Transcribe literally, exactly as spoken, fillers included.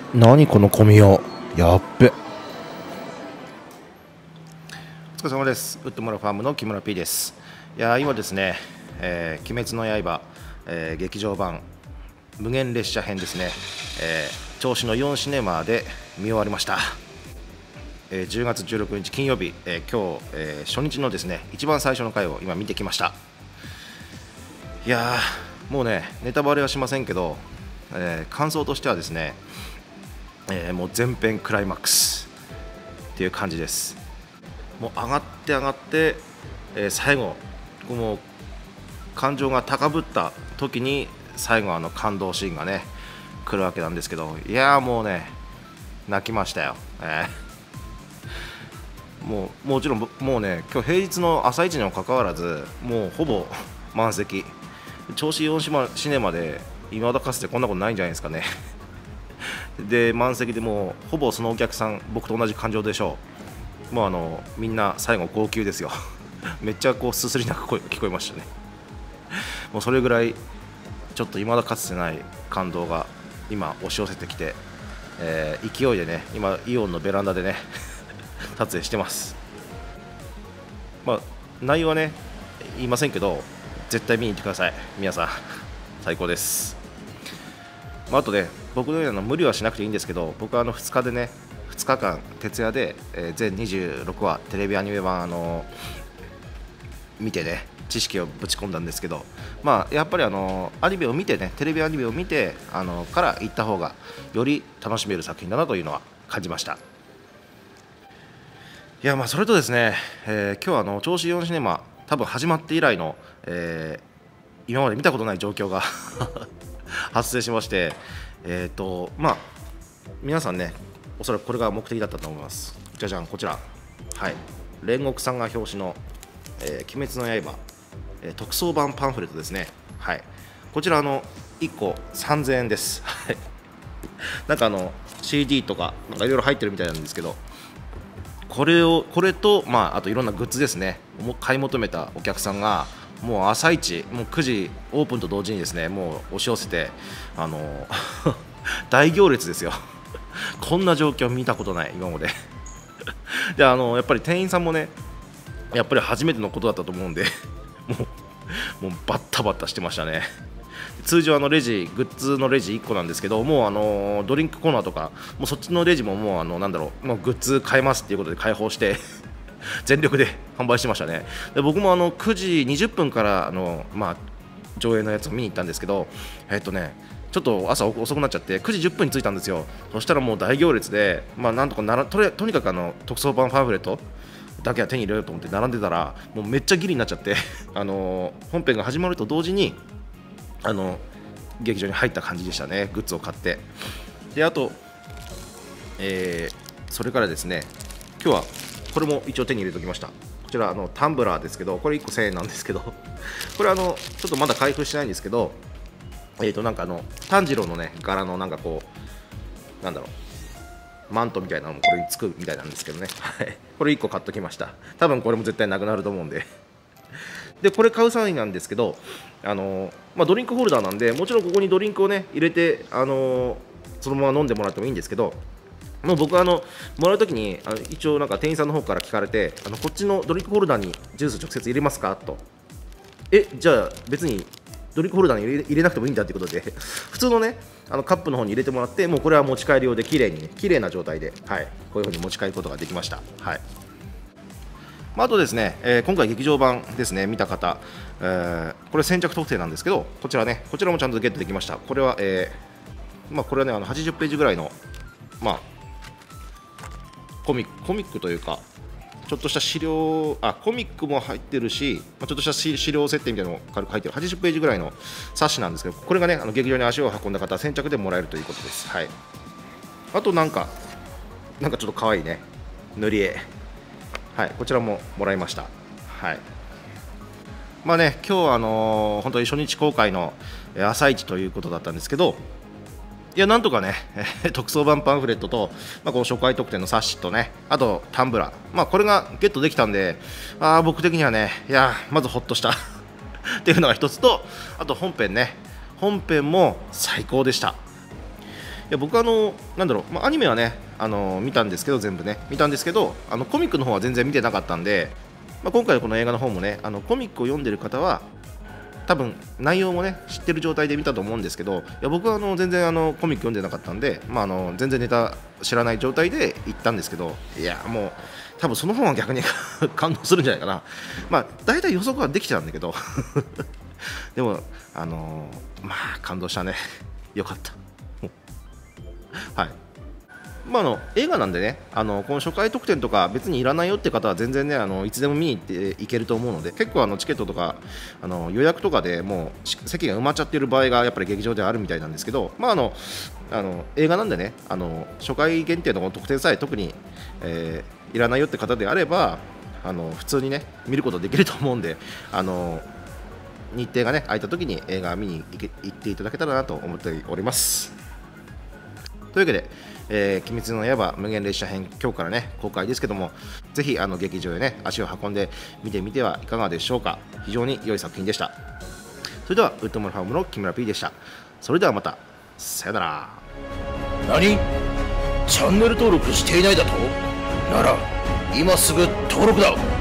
何この小宮、やっべ。お疲れ様です。ウッド村ファームの木村 P です。いや今ですね、えー、鬼滅の刃、えー、劇場版無限列車編ですね、えー、銚子のよんシネマで見終わりました。えー、じゅうがつじゅうろくにち金曜日、えー、今日、えー、初日のですね一番最初の回を今見てきました。いやーもうねネタバレはしませんけど、えー、感想としてはですね、えー、もう前編クライマックスっていう感じです。もう上がって上がって、えー、最後もう感情が高ぶった時に最後あの感動シーンがね来るわけなんですけど、いやーもうね泣きましたよ、えー、もうもちろんもうね今日平日の朝一にもかかわらずもうほぼ満席、銚子よんシネマで今だかつてこんなことないんじゃないですかねで満席でもうほぼそのお客さん僕と同じ感情でしょう。もうあのみんな最後号泣ですよめっちゃこうすすり泣く声が聞こえましたねもうそれぐらいちょっと未だかつてない感動が今押し寄せてきて、えー、勢いでね今イオンのベランダでね撮影してます。まあ内容はね言いませんけど絶対見に行ってください皆さん最高です。まあ、あとね僕のような無理はしなくていいんですけど、僕はあのふつかでねふつかかん徹夜で、えー、全にじゅうろくわテレビアニメ版あのー、見てね知識をぶち込んだんですけど、まあやっぱりあのー、アニメを見てねテレビアニメを見てあのー、から行った方がより楽しめる作品だなというのは感じました。いやまあそれとですね、えー、今日あの銚子よんシネマ多分始まって以来の、えー、今まで見たことない状況が発生しまして、えーとまあ、皆さんねおそらくこれが目的だったと思います。じゃじゃんこちら、はい、煉獄さんが表紙の、えー、鬼滅の刃、えー、特装版パンフレットですね、はい、こちらあのいっこさんぜんえんです。なんかあの シーディー とかなんかいろいろ入ってるみたいなんですけど、これをこれと、まあ、あといろんなグッズですね買い求めたお客さんがもう朝一もうくじオープンと同時にですねもう押し寄せてあの大行列ですよこんな状況見たことない今までであのやっぱり店員さんもねやっぱり初めてのことだったと思うんでもうもうバッタバッタしてましたね。通常あのレジグッズのレジいっこなんですけど、もうあのドリンクコーナーとかもうそっちのレジももうあのなんだろうもうグッズ買えますっていうことで開放して全力で販売してましたね。で僕もあのくじにじゅっぷんからあの、まあ、上映のやつを見に行ったんですけど、えっとねちょっと朝遅くなっちゃってくじじゅっぷんに着いたんですよ。そしたらもう大行列で、まあ、なんとかなら と, とにかくあの特装版パンフレットだけは手に入れようと思って並んでたらもうめっちゃギリになっちゃってあの本編が始まると同時にあの劇場に入った感じでしたね、グッズを買って。であと、えー、それからですね今日はこれも一応手に入れておきました。こちらあのタンブラーですけど、これいっこせんえんなんですけどこれあのちょっとまだ開封してないんですけど、えーとなんかあの炭治郎のね柄のなんかこうなんだろうマントみたいなのもこれにつくみたいなんですけどねこれいっこ買っときました。多分これも絶対なくなると思うんででこれ買う際なんですけど、あのまあ、ドリンクホルダーなんでもちろんここにドリンクをね入れて、あのそのまま飲んでもらってもいいんですけど、もう僕はあのもらうときにあの一応なんか店員さんの方から聞かれて、あのこっちのドリンクホルダーにジュース直接入れますかと、えじゃあ別にドリンクホルダーに入れ入れなくてもいいんだということで普通のねあのカップの方に入れてもらって、もうこれは持ち帰り用で綺麗にね綺麗な状態で、はい、こういう風に持ち帰ることができました。はい、まあ、あとですね、えー、今回劇場版ですね見た方、えー、これ先着特典なんですけど、こちらねこちらもちゃんとゲットできました。これは、えーまあ、これはねあのはちじゅっページぐらいの、まあ、コミックコミックというかちょっとした資料、あコミックも入ってるし、まあ、ちょっとした資料設定みたいなのを軽く入ってるはちじゅっページぐらいの冊子なんですけど、これがねあの劇場に足を運んだ方先着でもらえるということです。はい、あとなんかなんかちょっと可愛いね塗り絵、はい、こちらももらいました。はい、まあね今日はあのー、本当に初日公開の朝一ということだったんですけど、いやなんとかね特装版パンフレットと、まあ、この初回特典の冊子とね、あとタンブラー、まあ、これがゲットできたんで、あ僕的にはねいやまずほっとしたっていうのが一つと、あと本編ね本編も最高でした。 や僕あのなんだろう、まあ、アニメはねあの見たんですけど全部ね見たんですけど、あのコミックの方は全然見てなかったんで、まあ、今回のこの映画の方もねあのコミックを読んでる方は多分内容もね知ってる状態で見たと思うんですけど、いや僕はあの全然あのコミック読んでなかったんで、まあ、あの全然ネタ知らない状態で行ったんですけど、いやもう多分その方が逆に感動するんじゃないかな。まあ大体予測はできてたんだけどでもあのー、まあ感動したねよかったはい。まあ、あの映画なんでね、あのこの初回特典とか別にいらないよって方は全然ねあのいつでも見に行っていけると思うので、結構あのチケットとかあの予約とかでもう席が埋まっちゃっている場合がやっぱり劇場ではあるみたいなんですけど、まあ、あのあの映画なんでねあの初回限定の特典さえ特に、えー、いらないよって方であればあの普通にね見ることできると思うんで、あの日程がね空いた時に映画見に行け行っていただけたらなと思っております。というわけで、えー、鬼滅の刃無限列車編今日からね公開ですけども、ぜひあの劇場へね足を運んで見てみてはいかがでしょうか。非常に良い作品でした。それではウッドモルファームの木村 P でした。それではまた、さよなら。 何？チャンネル登録していないだと？なら今すぐ登録だ。